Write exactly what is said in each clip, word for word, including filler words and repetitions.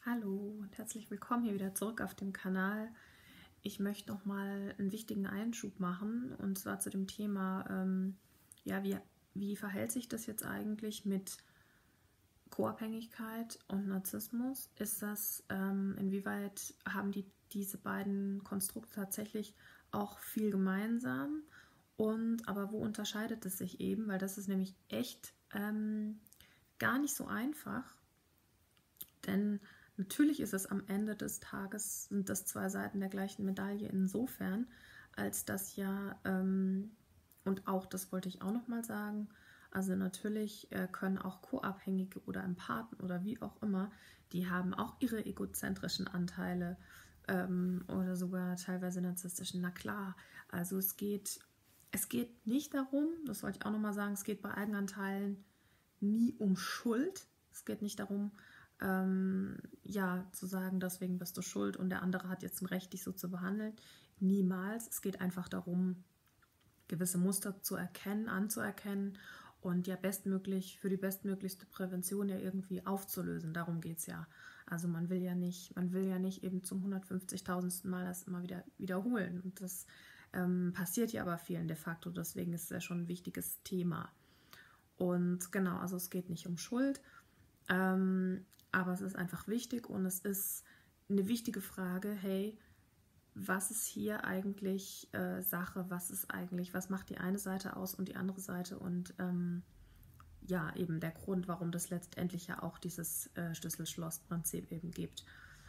Hallo und herzlich willkommen hier wieder zurück auf dem Kanal. Ich möchte noch mal einen wichtigen Einschub machen, und zwar zu dem Thema, ähm, ja, wie, wie verhält sich das jetzt eigentlich mit Co-Abhängigkeit und Narzissmus? Ist das, ähm, inwieweit haben die diese beiden Konstrukte tatsächlich auch viel gemeinsam? Und aber wo unterscheidet es sich eben? Weil das ist nämlich echt ähm, gar nicht so einfach, denn natürlich ist es am Ende des Tages, sind das zwei Seiten der gleichen Medaille insofern, als dass ja, ähm, und auch das wollte ich auch nochmal sagen, also natürlich äh, können auch Co-Abhängige oder Empathen oder wie auch immer, die haben auch ihre egozentrischen Anteile ähm, oder sogar teilweise narzisstischen, na klar. Also es geht, es geht nicht darum, das wollte ich auch nochmal sagen, es geht bei Eigenanteilen nie um Schuld. Es geht nicht darum, ähm, ja, zu sagen, deswegen bist du schuld und der andere hat jetzt ein Recht, dich so zu behandeln. Niemals. Es geht einfach darum, gewisse Muster zu erkennen, anzuerkennen und ja bestmöglich für die bestmöglichste Prävention ja irgendwie aufzulösen. Darum geht es ja. Also man will ja nicht, man will ja nicht eben zum hundertfünfzigtausendsten Mal das immer wieder wiederholen. Und das ähm, passiert ja aber vielen de facto, deswegen ist es ja schon ein wichtiges Thema. Und genau, also es geht nicht um Schuld, ähm, aber es ist einfach wichtig und es ist eine wichtige Frage, hey, was ist hier eigentlich äh, Sache, was ist eigentlich, was macht die eine Seite aus und die andere Seite und ähm, ja, eben der Grund, warum das letztendlich ja auch dieses äh, Schlüssel-Schloss-Prinzip eben gibt.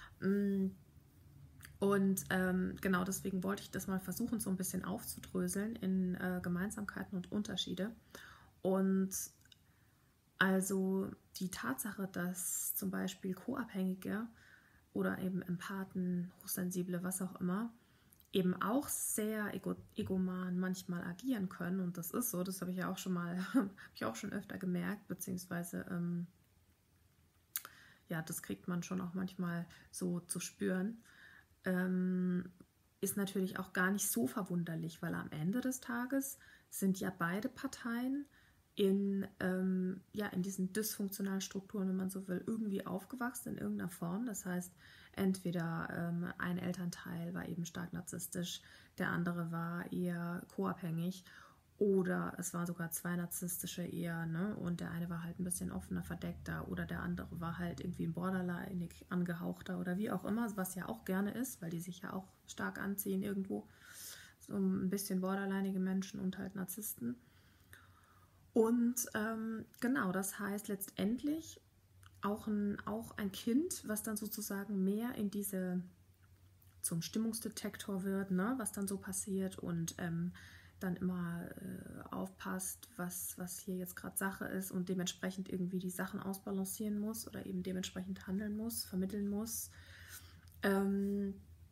Und ähm, genau deswegen wollte ich das mal versuchen, so ein bisschen aufzudröseln in äh, Gemeinsamkeiten und Unterschiede. Und also die Tatsache, dass zum Beispiel Co-Abhängige oder eben Empathen, Hochsensible, was auch immer, eben auch sehr ego egoman manchmal agieren können. Und das ist so, das habe ich ja auch schon mal, habe ich auch schon öfter gemerkt, beziehungsweise ähm, ja, das kriegt man schon auch manchmal so zu spüren. Ähm, ist natürlich auch gar nicht so verwunderlich, weil am Ende des Tages sind ja beide Parteien in, ähm, ja, in diesen dysfunktionalen Strukturen, wenn man so will, irgendwie aufgewachsen in irgendeiner Form. Das heißt, entweder ähm, ein Elternteil war eben stark narzisstisch, der andere war eher co-abhängig oder es waren sogar zwei narzisstische eher, ne? Und der eine war halt ein bisschen offener, verdeckter oder der andere war halt irgendwie ein borderline angehauchter oder wie auch immer, was ja auch gerne ist, weil die sich ja auch stark anziehen irgendwo. So ein bisschen borderlineige Menschen und halt Narzissten. Und ähm, genau, das heißt letztendlich auch ein, auch ein Kind, was dann sozusagen mehr in diese, zum Stimmungsdetektor wird, ne, was dann so passiert und ähm, dann immer äh, aufpasst, was, was hier jetzt gerade Sache ist und dementsprechend irgendwie die Sachen ausbalancieren muss oder eben dementsprechend handeln muss, vermitteln muss, ähm,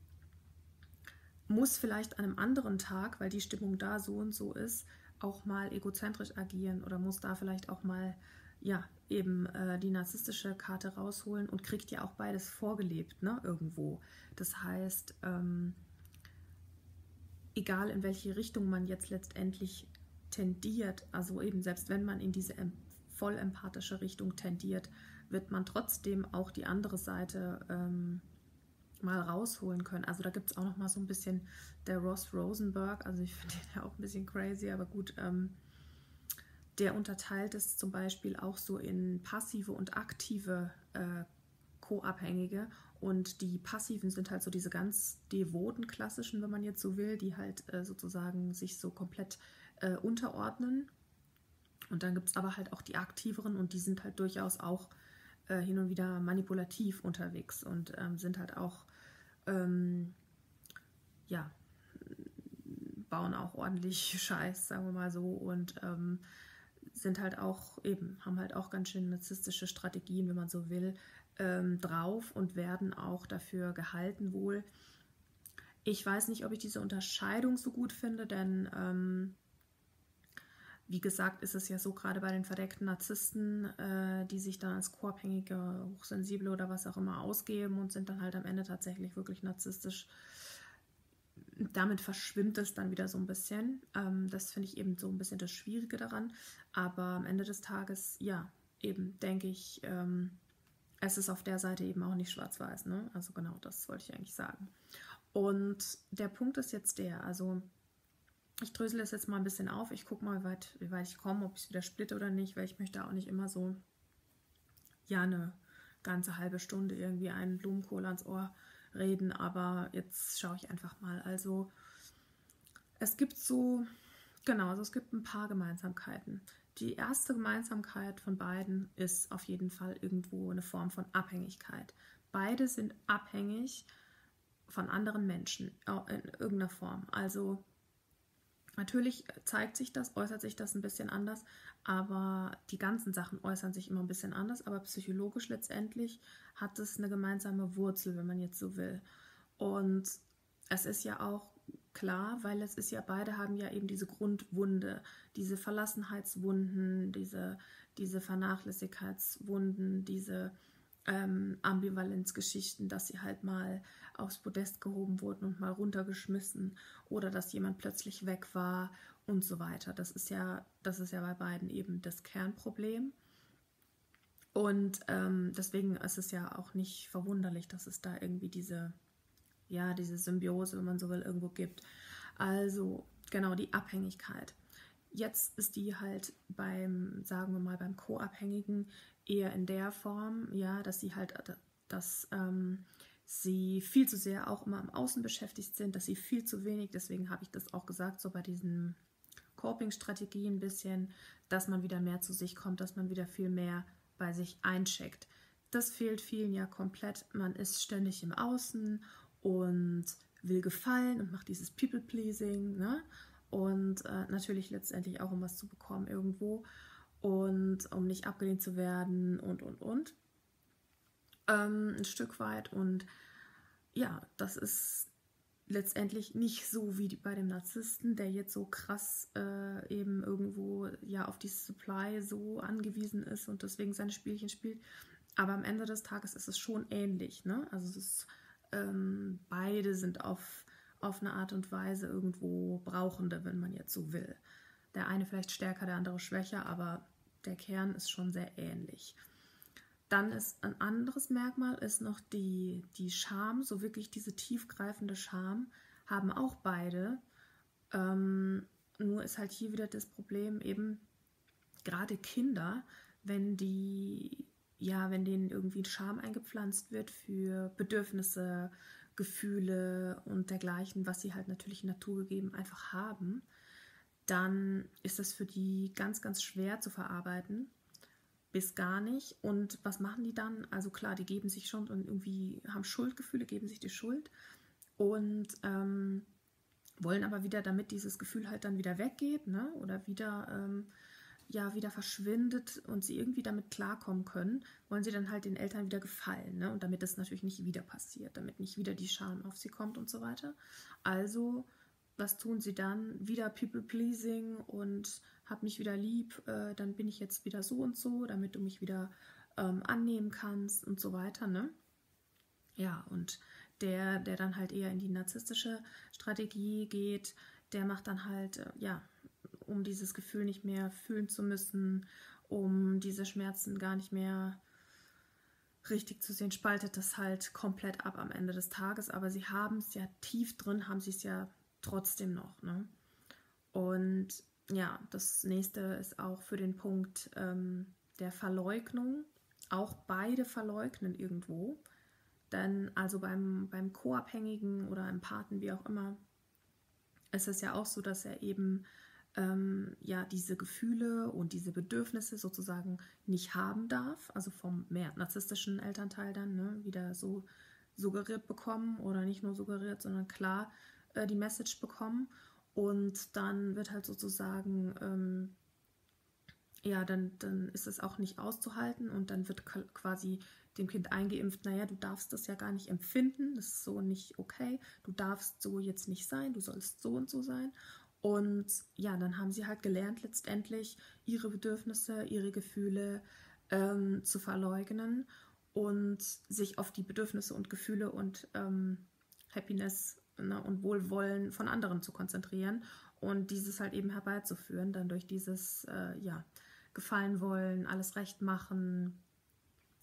muss vielleicht an einem anderen Tag, weil die Stimmung da so und so ist, auch mal egozentrisch agieren oder muss da vielleicht auch mal ja, eben äh, die narzisstische Karte rausholen und kriegt ja auch beides vorgelebt, ne, irgendwo. Das heißt, ähm, egal in welche Richtung man jetzt letztendlich tendiert, also eben selbst wenn man in diese voll empathische Richtung tendiert, wird man trotzdem auch die andere Seite ähm, mal rausholen können. Also da gibt es auch noch mal so ein bisschen der Ross Rosenberg, also ich finde den ja auch ein bisschen crazy, aber gut, ähm, der unterteilt es zum Beispiel auch so in passive und aktive äh, Co-Abhängige und die passiven sind halt so diese ganz devoten klassischen, wenn man jetzt so will, die halt äh, sozusagen sich so komplett äh, unterordnen und dann gibt es aber halt auch die aktiveren und die sind halt durchaus auch äh, hin und wieder manipulativ unterwegs und ähm, sind halt auch ähm, ja, bauen auch ordentlich Scheiß, sagen wir mal so, und ähm, sind halt auch eben, haben halt auch ganz schön narzisstische Strategien, wenn man so will, ähm, drauf und werden auch dafür gehalten wohl. Ich weiß nicht, ob ich diese Unterscheidung so gut finde, denn ähm, wie gesagt, ist es ja so, gerade bei den verdeckten Narzissten, äh, die sich dann als co-abhängige, hochsensible oder was auch immer ausgeben und sind dann halt am Ende tatsächlich wirklich narzisstisch. Damit verschwimmt es dann wieder so ein bisschen. Ähm, das finde ich eben so ein bisschen das Schwierige daran. Aber am Ende des Tages, ja, eben denke ich, ähm, es ist auf der Seite eben auch nicht schwarz-weiß, ne? Also genau, das wollte ich eigentlich sagen. Und der Punkt ist jetzt der, also ich drösel das jetzt mal ein bisschen auf, ich gucke mal, wie weit, wie weit ich komme, ob ich es wieder splitte oder nicht, weil ich möchte auch nicht immer so, ja, eine ganze halbe Stunde irgendwie einen Blumenkohl ans Ohr reden, aber jetzt schaue ich einfach mal. Also es gibt so, genau, also es gibt ein paar Gemeinsamkeiten. Die erste Gemeinsamkeit von beiden ist auf jeden Fall irgendwo eine Form von Abhängigkeit. Beide sind abhängig von anderen Menschen in irgendeiner Form. Also natürlich zeigt sich das, äußert sich das ein bisschen anders, aber die ganzen Sachen äußern sich immer ein bisschen anders, aber psychologisch letztendlich hat es eine gemeinsame Wurzel, wenn man jetzt so will. Und es ist ja auch klar, weil es ist ja, beide haben ja eben diese Grundwunde, diese Verlassenheitswunden, diese, diese Vernachlässigkeitswunden, diese ähm, Ambivalenzgeschichten, dass sie halt mal aufs Podest gehoben wurden und mal runtergeschmissen oder dass jemand plötzlich weg war und so weiter. Das ist ja, das ist ja bei beiden eben das Kernproblem. Und ähm, deswegen ist es ja auch nicht verwunderlich, dass es da irgendwie diese, ja, diese Symbiose, wenn man so will, irgendwo gibt. Also genau, die Abhängigkeit. Jetzt ist die halt beim, sagen wir mal, beim Co-Abhängigen eher in der Form, ja, dass sie halt, dass ähm, sie viel zu sehr auch immer am Außen beschäftigt sind, dass sie viel zu wenig, deswegen habe ich das auch gesagt, so bei diesen Coping-Strategien ein bisschen, dass man wieder mehr zu sich kommt, dass man wieder viel mehr bei sich eincheckt. Das fehlt vielen ja komplett. Man ist ständig im Außen und will gefallen und macht dieses People-Pleasing, ne? Und äh, natürlich letztendlich auch, um was zu bekommen irgendwo und um nicht abgelehnt zu werden und, und, und. Ähm, ein Stück weit. Und ja, das ist letztendlich nicht so wie die, bei dem Narzissten, der jetzt so krass äh, eben irgendwo ja auf die Supply so angewiesen ist und deswegen seine Spielchen spielt. Aber am Ende des Tages ist es schon ähnlich, ne? Also es ist, ähm, beide sind auf, auf eine Art und Weise irgendwo Brauchende, wenn man jetzt so will. Der eine vielleicht stärker, der andere schwächer, aber der Kern ist schon sehr ähnlich. Dann ist ein anderes Merkmal, ist noch die, die Scham, so wirklich diese tiefgreifende Scham, haben auch beide. Ähm, nur ist halt hier wieder das Problem, eben gerade Kinder, wenn die, ja, wenn denen irgendwie Scham eingepflanzt wird für Bedürfnisse, Gefühle und dergleichen, was sie halt natürlich naturgegeben einfach haben, dann ist das für die ganz, ganz schwer zu verarbeiten. Bis gar nicht. Und was machen die dann? Also klar, die geben sich schon und irgendwie haben Schuldgefühle, geben sich die Schuld und ähm, wollen aber wieder, damit dieses Gefühl halt dann wieder weggeht, ne? Oder wieder, ähm, ja, wieder verschwindet und sie irgendwie damit klarkommen können, wollen sie dann halt den Eltern wieder gefallen, ne? Und damit das natürlich nicht wieder passiert, damit nicht wieder die Scham auf sie kommt und so weiter. Also was tun sie dann? Wieder People-Pleasing und hab mich wieder lieb, äh, dann bin ich jetzt wieder so und so, damit du mich wieder ähm, annehmen kannst und so weiter, ne? Ja, und der, der dann halt eher in die narzisstische Strategie geht, der macht dann halt, äh, ja, um dieses Gefühl nicht mehr fühlen zu müssen, um diese Schmerzen gar nicht mehr richtig zu sehen, spaltet das halt komplett ab am Ende des Tages, aber sie haben es ja tief drin, haben sie es ja trotzdem noch, ne? Und ja, das nächste ist auch für den Punkt ähm, der Verleugnung. Auch beide verleugnen irgendwo. Denn also beim, beim Co-Abhängigen oder Empathen, wie auch immer, ist es ja auch so, dass er eben ähm, ja diese Gefühle und diese Bedürfnisse sozusagen nicht haben darf. Also vom mehr narzisstischen Elternteil dann, ne, wieder so suggeriert bekommen oder nicht nur suggeriert, sondern klar äh, die Message bekommen. Und dann wird halt sozusagen, ähm, ja, dann, dann ist es auch nicht auszuhalten und dann wird quasi dem Kind eingeimpft, naja, du darfst das ja gar nicht empfinden, das ist so nicht okay, du darfst so jetzt nicht sein, du sollst so und so sein. Und ja, dann haben sie halt gelernt, letztendlich ihre Bedürfnisse, ihre Gefühle ähm, zu verleugnen und sich auf die Bedürfnisse und Gefühle und ähm, Happiness, ne, und Wohlwollen von anderen zu konzentrieren und dieses halt eben herbeizuführen, dann durch dieses, äh, ja, Gefallen wollen, alles recht machen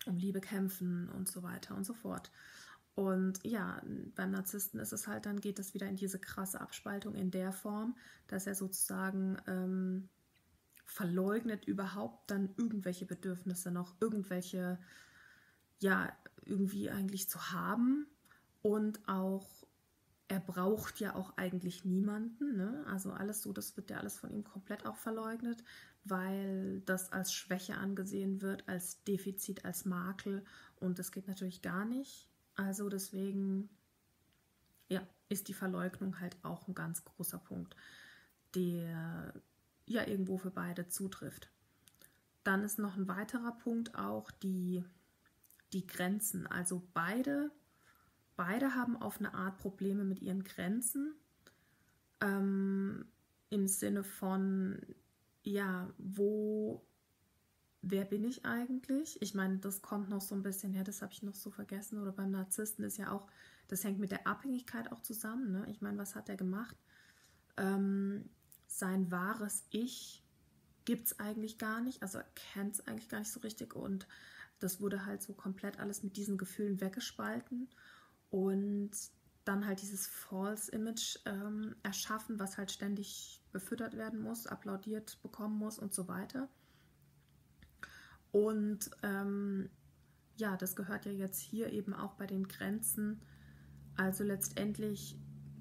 um Liebe kämpfen und so weiter und so fort. Und ja, beim Narzissten ist es halt, dann geht es wieder in diese krasse Abspaltung in der Form, dass er sozusagen ähm, verleugnet, überhaupt dann irgendwelche Bedürfnisse noch, irgendwelche, ja, irgendwie eigentlich zu haben. Und auch, er braucht ja auch eigentlich niemanden, ne? Also alles so, das wird ja alles von ihm komplett auch verleugnet, weil das als Schwäche angesehen wird, als Defizit, als Makel, und das geht natürlich gar nicht. Also deswegen, ja, ist die Verleugnung halt auch ein ganz großer Punkt, der ja irgendwo für beide zutrifft. Dann ist noch ein weiterer Punkt auch die, die Grenzen. Also beide, beide haben auf eine Art Probleme mit ihren Grenzen, ähm, im Sinne von, ja, wo, wer bin ich eigentlich? Ich meine, das kommt noch so ein bisschen her, das habe ich noch so vergessen. Oder beim Narzissten ist ja auch, das hängt mit der Abhängigkeit auch zusammen. Ne? Ich meine, was hat er gemacht? Ähm, sein wahres Ich gibt es eigentlich gar nicht. Also er kennt es eigentlich gar nicht so richtig. Und das wurde halt so komplett alles mit diesen Gefühlen weggespalten. Und dann halt dieses False-Image ähm, erschaffen, was halt ständig befüttert werden muss, applaudiert bekommen muss und so weiter. Und ähm, ja, das gehört ja jetzt hier eben auch bei den Grenzen. Also letztendlich,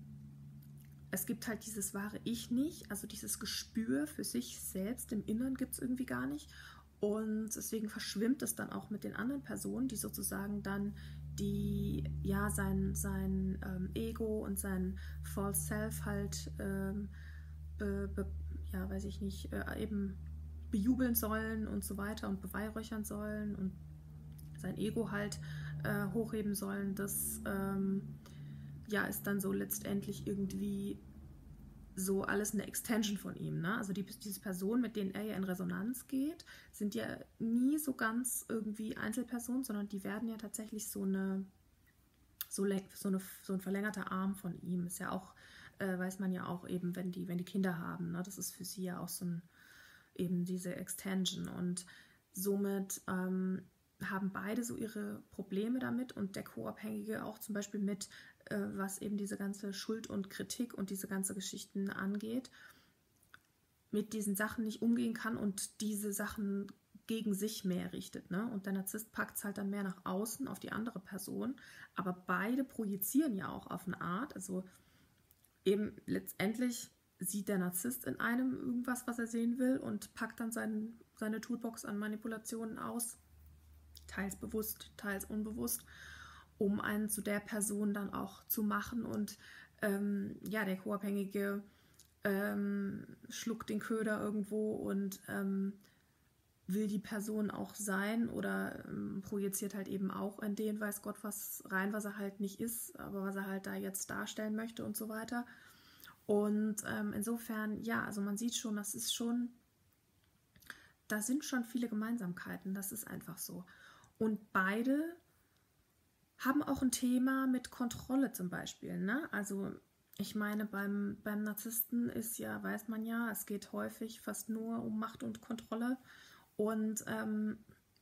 es gibt halt dieses wahre Ich nicht, also dieses Gespür für sich selbst im Inneren gibt es irgendwie gar nicht. Und deswegen verschwimmt es dann auch mit den anderen Personen, die sozusagen dann die, ja, sein, sein ähm, Ego und sein False Self halt, ähm, be, be, ja, weiß ich nicht, äh, eben bejubeln sollen und so weiter und beweihräuchern sollen und sein Ego halt äh, hochheben sollen. Das ähm, ja, ist dann so letztendlich irgendwie so alles eine Extension von ihm. Ne? Also die, diese Personen, mit denen er ja in Resonanz geht, sind ja nie so ganz irgendwie Einzelpersonen, sondern die werden ja tatsächlich so eine so, so, eine, so ein verlängerter Arm von ihm. Ist ja auch, äh, weiß man ja auch eben, wenn die, wenn die Kinder haben. Ne? Das ist für sie ja auch so ein, eben diese Extension. Und somit ähm, haben beide so ihre Probleme damit und der Co-Abhängige auch zum Beispiel mit, äh, was eben diese ganze Schuld und Kritik und diese ganze Geschichten angeht, mit diesen Sachen nicht umgehen kann und diese Sachen gegen sich mehr richtet. Ne? Und der Narzisst packt es halt dann mehr nach außen auf die andere Person. Aber beide projizieren ja auch auf eine Art. Also eben letztendlich sieht der Narzisst in einem irgendwas, was er sehen will und packt dann sein, seine Toolbox an Manipulationen aus, teils bewusst, teils unbewusst, um einen zu der Person dann auch zu machen. Und ähm, ja, der Co-Abhängige ähm, schluckt den Köder irgendwo und ähm, will die Person auch sein oder ähm, projiziert halt eben auch in den, weiß Gott was rein, was er halt nicht ist, aber was er halt da jetzt darstellen möchte und so weiter. Und ähm, insofern, ja, also man sieht schon, das ist schon, da sind schon viele Gemeinsamkeiten, das ist einfach so. Und beide haben auch ein Thema mit Kontrolle zum Beispiel, ne? Also ich meine, beim, beim Narzissten ist ja, weiß man ja, es geht häufig fast nur um Macht und Kontrolle. Und ähm,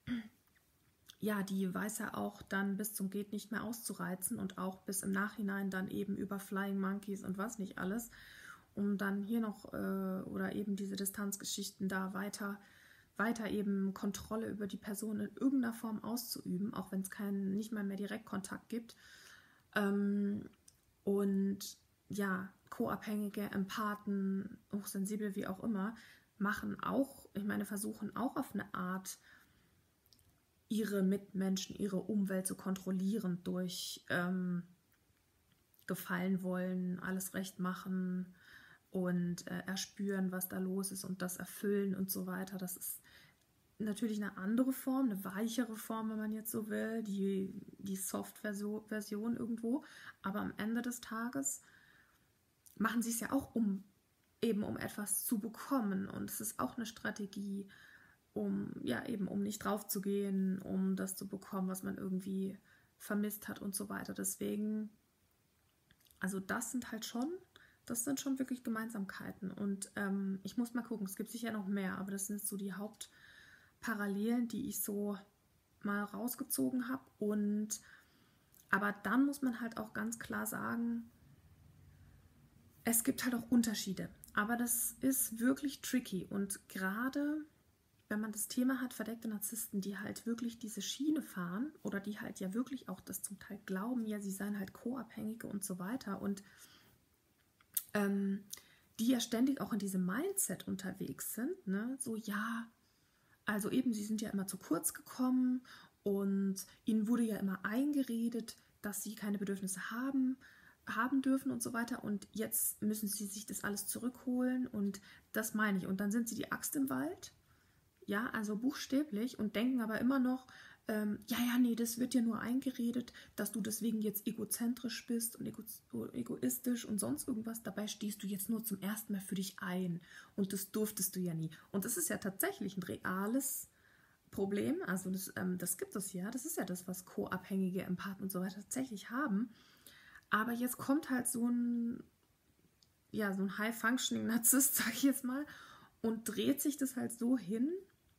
ja, die weiß er auch dann bis zum Geht nicht mehr auszureizen und auch bis im Nachhinein dann eben über Flying Monkeys und was nicht alles, um dann hier noch äh, oder eben diese Distanzgeschichten da weiter, weiter eben Kontrolle über die Person in irgendeiner Form auszuüben, auch wenn es keinen, nicht mal mehr Direktkontakt gibt. Ähm, und ja, Co-Abhängige, Empathen, hochsensibel, wie auch immer, machen auch, ich meine, versuchen auch auf eine Art, ihre Mitmenschen, ihre Umwelt zu kontrollieren durch ähm, gefallen wollen, alles recht machen und äh, erspüren, was da los ist und das erfüllen und so weiter. Das ist natürlich eine andere Form, eine weichere Form, wenn man jetzt so will, die, die Soft-Version irgendwo. Aber am Ende des Tages machen sie es ja auch, um eben um etwas zu bekommen. Und es ist auch eine Strategie, um ja eben um nicht drauf zu gehen, um das zu bekommen, was man irgendwie vermisst hat und so weiter. Deswegen, also das sind halt schon, das sind schon wirklich Gemeinsamkeiten. Und ähm, ich muss mal gucken, es gibt sicher noch mehr, aber das sind so die Hauptparallelen, die ich so mal rausgezogen habe. Und aber dann muss man halt auch ganz klar sagen, es gibt halt auch Unterschiede. Aber das ist wirklich tricky. Und gerade wenn man das Thema hat, verdeckte Narzissten, die halt wirklich diese Schiene fahren oder die halt ja wirklich auch das zum Teil glauben, ja, sie seien halt Co-Abhängige und so weiter und ähm, die ja ständig auch in diesem Mindset unterwegs sind, ne? So, ja, also eben, sie sind ja immer zu kurz gekommen und ihnen wurde ja immer eingeredet, dass sie keine Bedürfnisse haben, haben dürfen und so weiter und jetzt müssen sie sich das alles zurückholen und das meine ich. Und dann sind sie die Axt im Wald, ja, also buchstäblich und denken aber immer noch, ähm, ja, ja, nee, das wird dir nur eingeredet, dass du deswegen jetzt egozentrisch bist und ego egoistisch und sonst irgendwas. Dabei stehst du jetzt nur zum ersten Mal für dich ein und das durftest du ja nie. Und das ist ja tatsächlich ein reales Problem, also das, ähm, das gibt es ja, das ist ja das, was co-abhängige Empathen und so weiter tatsächlich haben. Aber jetzt kommt halt so ein, ja, so ein High-Functioning-Narzisst, sag ich jetzt mal, und dreht sich das halt so hin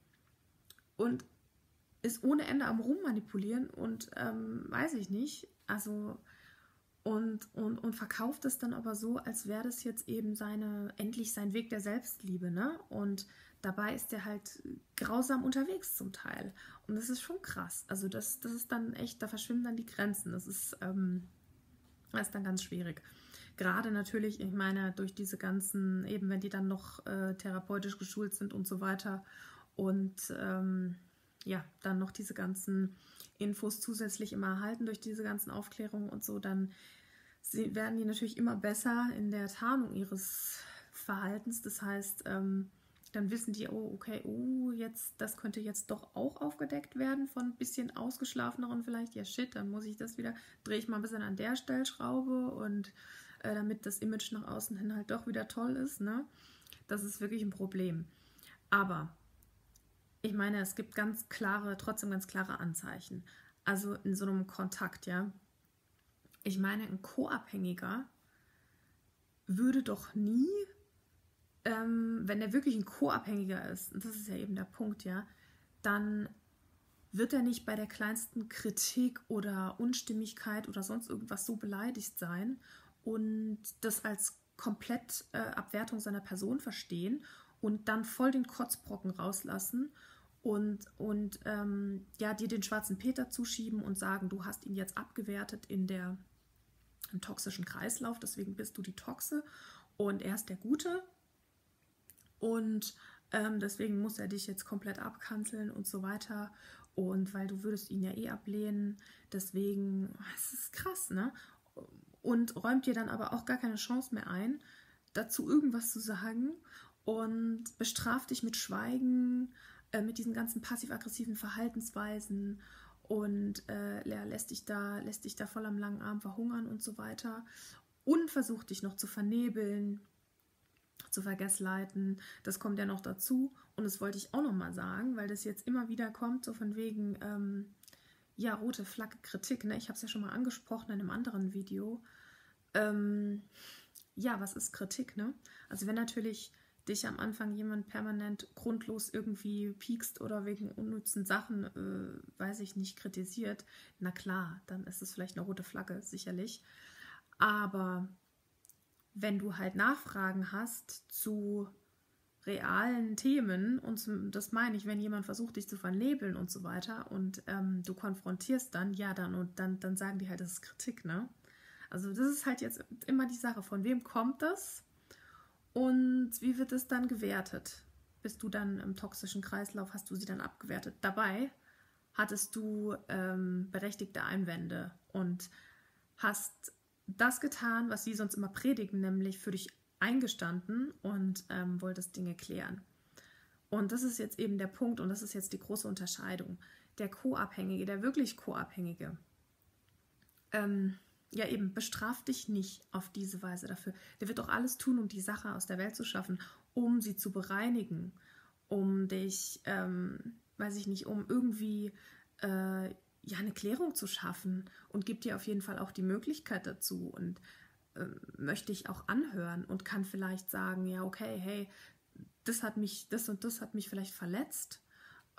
und ist ohne Ende am Rummanipulieren und ähm, weiß ich nicht, also und, und, und verkauft es dann aber so, als wäre das jetzt eben seine, endlich sein Weg der Selbstliebe, ne? Und dabei ist er halt grausam unterwegs zum Teil. Und das ist schon krass. Also das, das ist dann echt, da verschwimmen dann die Grenzen. Das ist, ähm, das ist dann ganz schwierig. Gerade natürlich, ich meine, durch diese ganzen, eben wenn die dann noch äh, therapeutisch geschult sind und so weiter und ähm, ja, dann noch diese ganzen Infos zusätzlich immer erhalten durch diese ganzen Aufklärungen und so, dann werden die natürlich immer besser in der Tarnung ihres Verhaltens. Das heißt, ähm, dann wissen die, oh, okay, oh, jetzt, das könnte jetzt doch auch aufgedeckt werden von ein bisschen ausgeschlafeneren vielleicht. Ja, shit, dann muss ich das wieder, drehe ich mal ein bisschen an der Stellschraube und äh, damit das Image nach außen hin halt doch wieder toll ist, ne? Das ist wirklich ein Problem. Aber ich meine, es gibt ganz klare, trotzdem ganz klare Anzeichen. Also in so einem Kontakt, ja. Ich meine, ein Co-Abhängiger würde doch nie, ähm, wenn er wirklich ein Co-Abhängiger ist, und das ist ja eben der Punkt, ja, dann wird er nicht bei der kleinsten Kritik oder Unstimmigkeit oder sonst irgendwas so beleidigt sein und das als komplett äh, Abwertung seiner Person verstehen und dann voll den Kotzbrocken rauslassen und, und ähm, ja, dir den schwarzen Peter zuschieben und sagen, du hast ihn jetzt abgewertet in der im toxischen Kreislauf, deswegen bist du die Toxe und er ist der Gute und ähm, deswegen muss er dich jetzt komplett abkanzeln und so weiter und weil du würdest ihn ja eh ablehnen, deswegen, es ist krass, ne? Und räumt dir dann aber auch gar keine Chance mehr ein, dazu irgendwas zu sagen und bestraft dich mit Schweigen, äh, mit diesen ganzen passiv-aggressiven Verhaltensweisen und äh, lässt dich da, lässt dich da voll am langen Arm verhungern und so weiter und versucht dich noch zu vernebeln, zu vergessleiten. Das kommt ja noch dazu und das wollte ich auch noch mal sagen, weil das jetzt immer wieder kommt, so von wegen, ähm, ja, rote Flagge Kritik, ne? Ich habe es ja schon mal angesprochen in einem anderen Video. Ähm, ja, was ist Kritik, ne? Also wenn natürlich dich am Anfang jemand permanent grundlos irgendwie piekst oder wegen unnützen Sachen, äh, weiß ich nicht, kritisiert, na klar, dann ist es vielleicht eine rote Flagge, sicherlich. Aber wenn du halt Nachfragen hast zu realen Themen, und zum, das meine ich, wenn jemand versucht, dich zu vernebeln und so weiter und ähm, du konfrontierst dann, ja, dann und dann, dann sagen die halt, das ist Kritik, ne? Also das ist halt jetzt immer die Sache, von wem kommt das und wie wird es dann gewertet? Bist du dann im toxischen Kreislauf, hast du sie dann abgewertet? Dabei hattest du ähm, berechtigte Einwände und hast das getan, was sie sonst immer predigen, nämlich für dich eingestanden und ähm, wolltest Dinge klären. Und das ist jetzt eben der Punkt und das ist jetzt die große Unterscheidung. Der Co-Abhängige, der wirklich Co-Abhängige, ähm, ja eben, bestraft dich nicht auf diese Weise dafür. Der wird doch alles tun, um die Sache aus der Welt zu schaffen, um sie zu bereinigen, um dich, ähm, weiß ich nicht, um irgendwie äh, ja, eine Klärung zu schaffen und gibt dir auf jeden Fall auch die Möglichkeit dazu und äh, möchte ich auch anhören und kann vielleicht sagen, ja, okay, hey, das hat mich, das und das hat mich vielleicht verletzt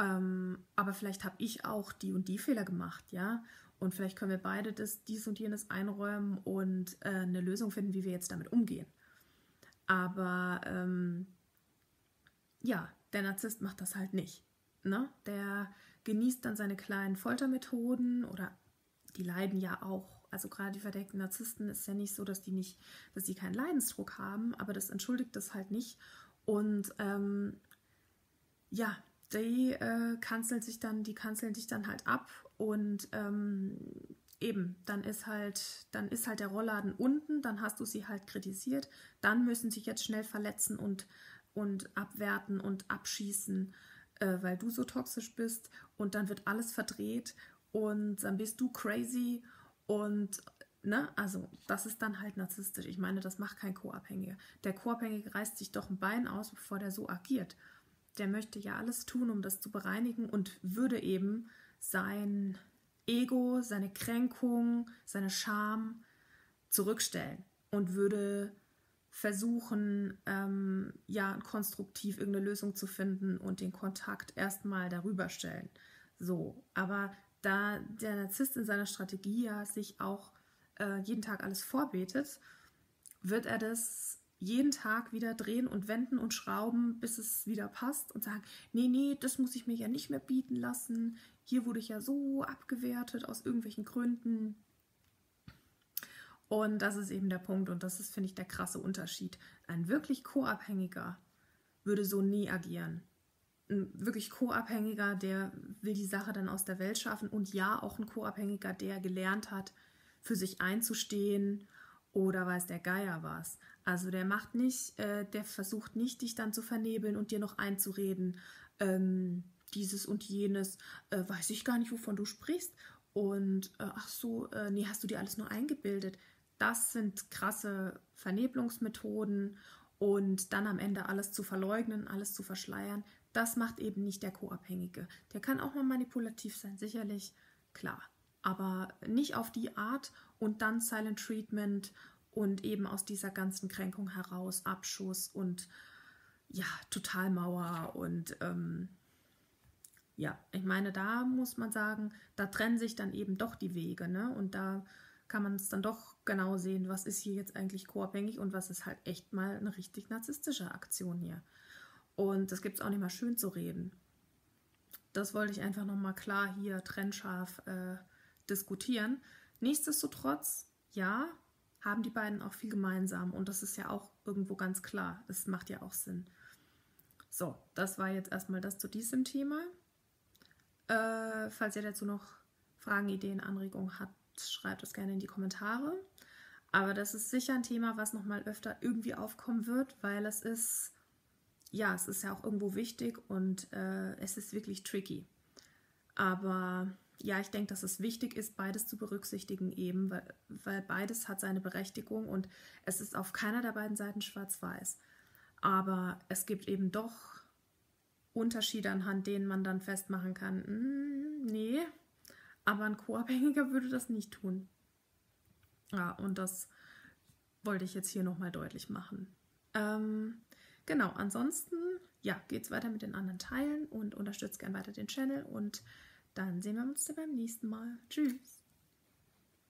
Ähm, aber vielleicht habe ich auch die und die Fehler gemacht, ja. Und vielleicht können wir beide das, dies und jenes einräumen und äh, eine Lösung finden, wie wir jetzt damit umgehen. Aber ähm, ja, der Narzisst macht das halt nicht. Ne? Der genießt dann seine kleinen Foltermethoden oder die leiden ja auch. Also gerade die verdeckten Narzissten ist ja nicht so, dass die nicht, dass die keinen Leidensdruck haben, aber das entschuldigt das halt nicht. Und ähm, ja, die äh, kanzeln sich dann, die kanzeln sich dann halt ab und ähm, eben, dann ist halt, dann ist halt der Rollladen unten, dann hast du sie halt kritisiert, dann müssen sie jetzt schnell verletzen und, und abwerten und abschießen, äh, weil du so toxisch bist und dann wird alles verdreht und dann bist du crazy und ne, also das ist dann halt narzisstisch. Ich meine, das macht kein Co-Abhängiger. Der Co-Abhängige reißt sich doch ein Bein aus, bevor der so agiert. Der möchte ja alles tun, um das zu bereinigen und würde eben sein Ego, seine Kränkung, seine Scham zurückstellen und würde versuchen, ähm, ja, konstruktiv irgendeine Lösung zu finden und den Kontakt erstmal darüber stellen. So, aber da der Narzisst in seiner Strategie ja sich auch äh, jeden Tag alles vorbetet, wird er das jeden Tag wieder drehen und wenden und schrauben, bis es wieder passt und sagen, nee, nee, das muss ich mir ja nicht mehr bieten lassen. Hier wurde ich ja so abgewertet aus irgendwelchen Gründen. Und das ist eben der Punkt und das ist, finde ich, der krasse Unterschied. Ein wirklich Co-Abhängiger würde so nie agieren. Ein wirklich Co-Abhängiger, der will die Sache dann aus der Welt schaffen und ja, auch ein Co-Abhängiger, der gelernt hat, für sich einzustehen oder weiß der Geier was. Also der macht nicht, äh, der versucht nicht, dich dann zu vernebeln und dir noch einzureden, ähm, dieses und jenes, äh, weiß ich gar nicht, wovon du sprichst. Und äh, ach so, äh, nee, hast du dir alles nur eingebildet. Das sind krasse Vernebelungsmethoden und dann am Ende alles zu verleugnen, alles zu verschleiern. Das macht eben nicht der Co-Abhängige. Der kann auch mal manipulativ sein, sicherlich, klar. Aber nicht auf die Art und dann Silent Treatment und eben aus dieser ganzen Kränkung heraus Abschuss und ja, Totalmauer und ähm, ja, ich meine, da muss man sagen, da trennen sich dann eben doch die Wege, ne? Und da kann man es dann doch genau sehen, was ist hier jetzt eigentlich co-abhängig und was ist halt echt mal eine richtig narzisstische Aktion hier. Und das gibt es auch nicht mal schön zu reden. Das wollte ich einfach nochmal klar hier trennscharf äh, diskutieren. Nichtsdestotrotz, ja, haben die beiden auch viel gemeinsam und das ist ja auch irgendwo ganz klar. Es macht ja auch Sinn. So, das war jetzt erstmal das zu diesem Thema. Äh, falls ihr dazu noch Fragen, Ideen, Anregungen habt, schreibt es gerne in die Kommentare. Aber das ist sicher ein Thema, was nochmal öfter irgendwie aufkommen wird, weil es ist, ja, es ist ja auch irgendwo wichtig und äh, es ist wirklich tricky. Aber ja, ich denke, dass es wichtig ist, beides zu berücksichtigen eben, weil, weil beides hat seine Berechtigung und es ist auf keiner der beiden Seiten schwarz-weiß. Aber es gibt eben doch Unterschiede, anhand denen man dann festmachen kann, mm, nee, aber ein Co-Abhängiger würde das nicht tun. Ja, und das wollte ich jetzt hier nochmal deutlich machen. Ähm, genau, ansonsten, ja, geht es weiter mit den anderen Teilen und unterstützt gerne weiter den Channel und dann sehen wir uns beim nächsten Mal. Tschüss!